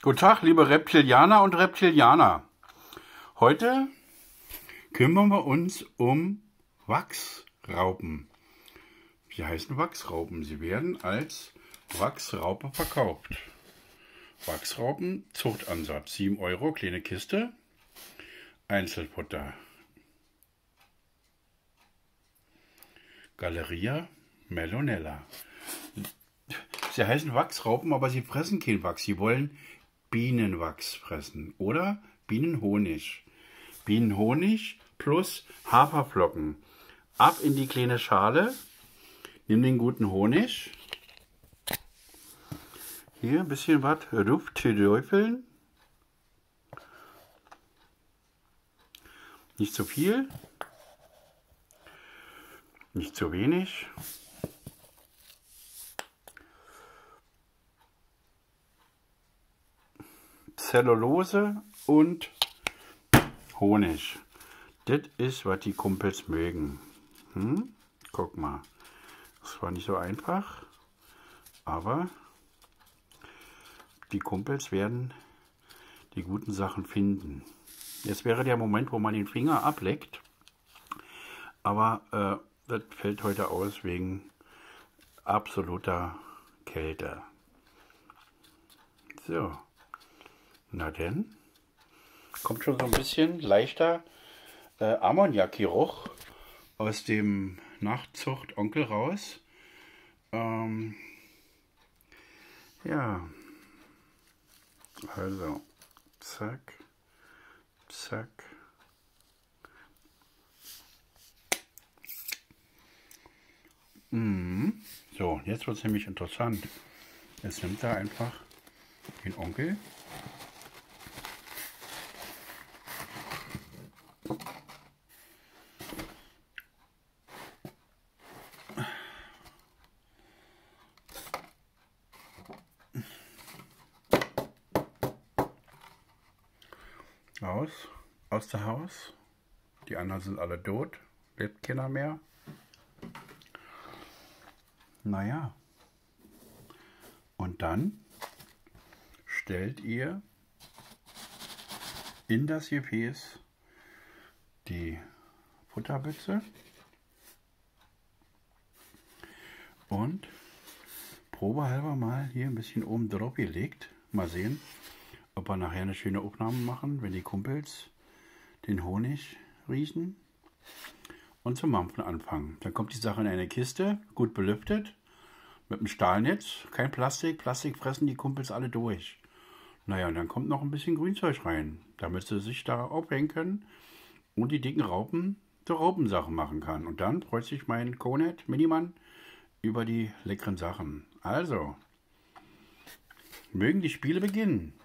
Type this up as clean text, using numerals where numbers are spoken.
Guten Tag, liebe Reptilianer und Reptilianer. Heute kümmern wir uns um Wachsraupen. Sie heißen Wachsraupen. Sie werden als Wachsraupe verkauft. Wachsraupen, Zuchtansatz, 7 Euro, kleine Kiste, Einzelfutter. Galeria Mellonella. Sie heißen Wachsraupen, aber sie fressen kein Wachs. Sie wollen Bienenwachs fressen oder Bienenhonig. Bienenhonig plus Haferflocken. Ab in die kleine Schale. Nimm den guten Honig. Hier ein bisschen was rüffeln. Nicht zu viel. Nicht zu wenig. Zellulose und Honig. Das ist, was die Kumpels mögen. Guck mal. Das war nicht so einfach, aber die Kumpels werden die guten Sachen finden. Jetzt wäre der Moment, wo man den Finger ableckt, aber das fällt heute aus wegen absoluter Kälte. So. Na denn, kommt schon so ein bisschen leichter Ammoniakgeruch aus dem Nachzucht Onkel raus. Ja, also zack, zack. So, jetzt wird es nämlich interessant. Jetzt nimmt er einfach den Onkel. Aus dem Haus. Die anderen sind alle tot. Lebt keiner mehr. Naja. Und dann stellt ihr in das Gefäß die Futterbüchse und probehalber mal hier ein bisschen oben drauf gelegt. Mal sehen, ob wir nachher eine schöne Aufnahme machen, wenn die Kumpels den Honig riechen und zum Mampfen anfangen. Dann kommt die Sache in eine Kiste, gut belüftet, mit einem Stahlnetz, kein Plastik. Plastik fressen die Kumpels alle durch. Naja, und dann kommt noch ein bisschen Grünzeug rein, damit sie sich da aufhängen können und die dicken Raupen so Raupensachen machen kann. Und dann freut sich mein Conet Minimann über die leckeren Sachen. Also, mögen die Spiele beginnen.